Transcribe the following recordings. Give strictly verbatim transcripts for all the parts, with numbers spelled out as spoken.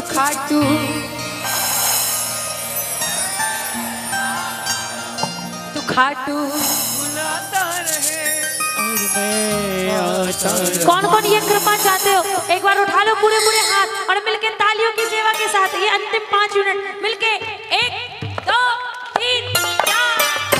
खाटू तू खाटू बुलाता रहे और मैं आता रहे। कौन कौन ये कृपा चाहते हो एक बार उठा लो पूरे पूरे हाथ और मिलके तालियों की सेवा के साथ ये अंतिम पांच मिनट मिलके एक दो तीन चार।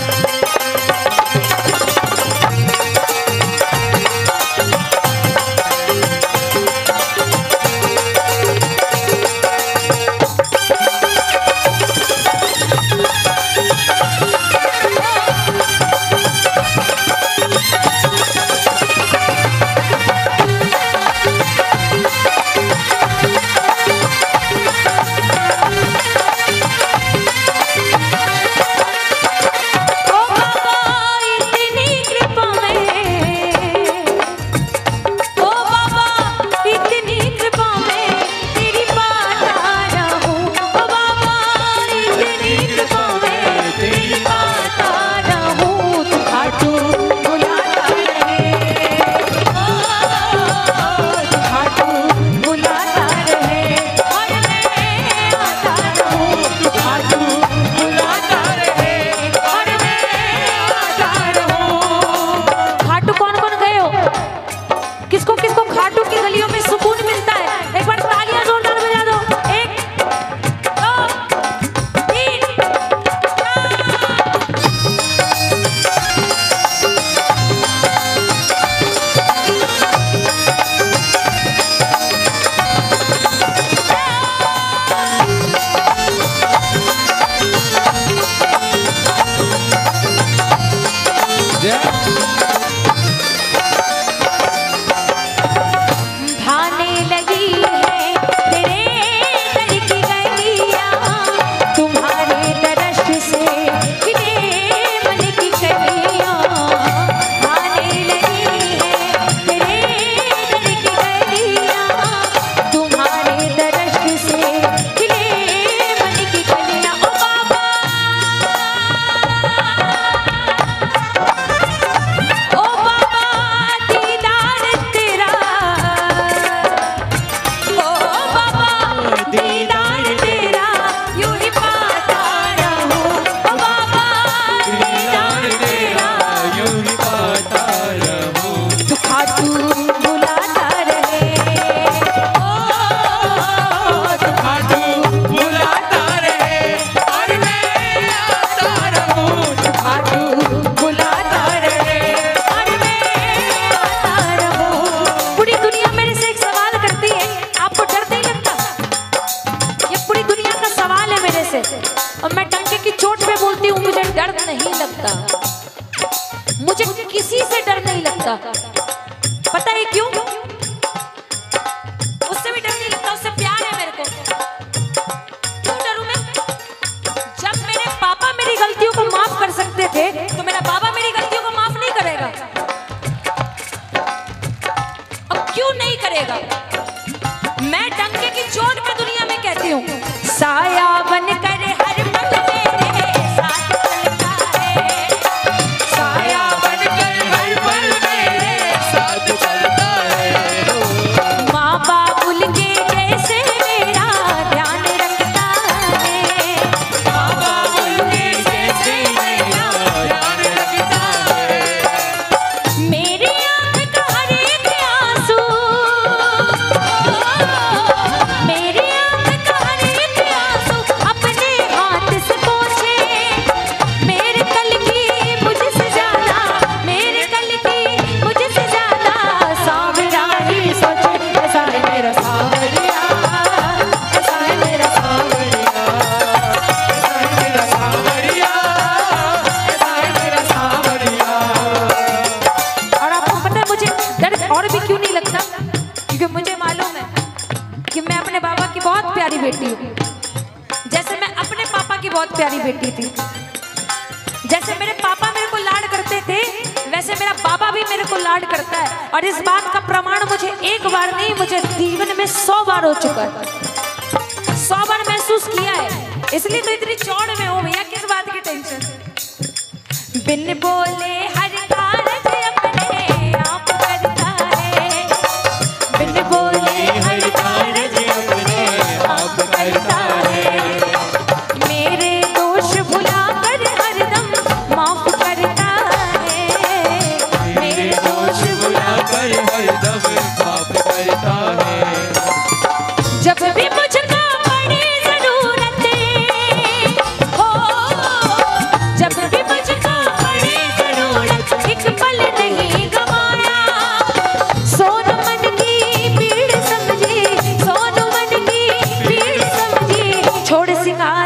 और मैं डंके की चोट पे बोलती हूँ मुझे डर नहीं लगता, मुझे किसी से डर नहीं लगता। पता है क्यों? उससे भी डर नहीं लगता, उससे प्यार है मेरे को। क्यों डरूं मैं? जब मेरे पापा मेरी गलतियों को माफ कर सकते थे तो मेरा बाबा मेरी गलतियों को माफ नहीं करेगा। अब क्यों नहीं करेगा? मैं डंके की चोट पे दुनिया में कहती हूँ, साया बन कर हर पल मेरे साथ चलता है, साया बन कर हर पल मेरे साथ चलता है। माँ बाबुल के जैसे मेरा ध्यान रखता है, माँ बाबुल के जैसे मेरा ध्यान रखता है। मेरी आँख का हर एक आंसू, मेरी आँख का हर एक आंसू अपने हाथ से पोंछे। मेरे कल की मुझसे ज्यादा, मेरे कल की मुझसे ज्यादा सांवरा ही सोचे। ऐसा है मेरा सांवरिया, ऐसा है मेरा सांवरिया, ऐसा है मेरा सांवरिया, ऐसा है मेरा सांवरिया। और आपको पता है मुझे दर्द और भी क्यों नहीं लगता? क्योंकि मुझे मालूम है कि मैं अपने बाबा की बहुत प्यारी बेटी हूँ, जैसे मैं अपने पापा की बहुत प्यारी बेटी थी। जैसे मेरे पापा मेरे को लाड करते थे वैसे मेरा बाबा भी मेरे को लाड करता है। और इस बात का प्रमाण मुझे एक बार नहीं, मुझे जीवन में सौ बार हो चुका है, सौ बार महसूस किया है। इसलिए तो इतनी चौड़ में हूँ भैया, किस बात की टेंशन। बिन बोले हर कारज अपने आप करता है, बिन बोले हर कारज अपने आप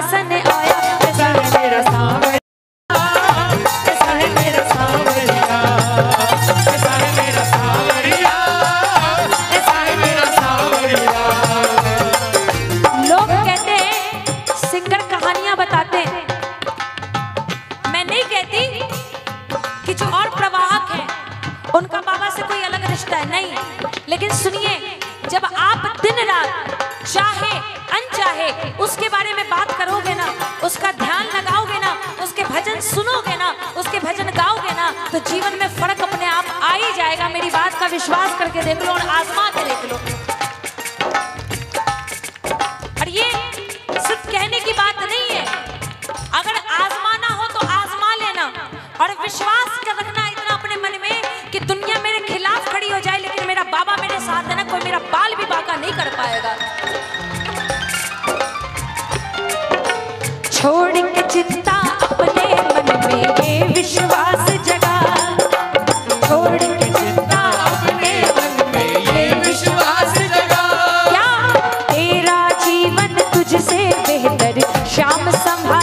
सुहासन आया, ऐसा है मेरा सांवरिया, ऐसा है मेरा सांवरिया, ऐसा है मेरा सांवरिया, ऐसा है मेरा सांवरिया। लोग कहते हैं सिंगर कहानियां बताते हैं, मैं नहीं कहती कि जो और प्रवाहक हैं उनका बाबा से कोई अलग रिश्ता है, नहीं। लेकिन सुनिए, जब आप दिन रात चाहे अनचाहे उसके बारे में बात करोगे ना, उसका ध्यान लगाओगे ना, उसके भजन सुनोगे ना, उसके भजन गाओगे ना, तो जीवन में फर्क अपने आप आ ही जाएगा। मेरी बात का विश्वास करके देख लो और आजमा के देख लो। और ये सिर्फ कहने की बात नहीं है, अगर आजमाना हो तो आजमा लेना और विश्वास कर रखना इतना अपने मन में कि दुनिया मेरे खिलाफ खड़ी हो जाए, लेकिन मेरा बाबा मेरे साथ है ना, कोई मेरा बाल भी बांका नहीं कर पाएगा। छोड़ के चिंता अपने मन में ये विश्वास जगा, छोड़ के चिंता अपने मन में ये विश्वास जगा, क्या तेरा जीवन तुझसे बेहतर श्याम संभाल